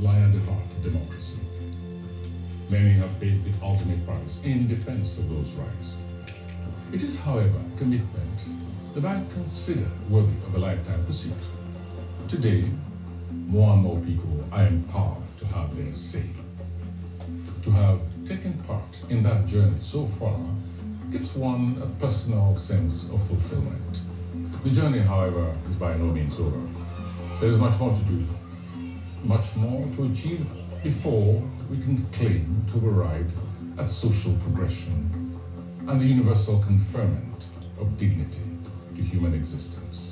lie at the heart of democracy. Many have paid the ultimate price in defense of those rights. It is, however, a commitment that I consider worthy of a lifetime pursuit. Today, more and more people are empowered to have their say. To have taken part in that journey so far gives one a personal sense of fulfillment. The journey, however, is by no means over. There is much more to do, much more to achieve before we can claim to arrive at social progression and the universal conferment of dignity to human existence.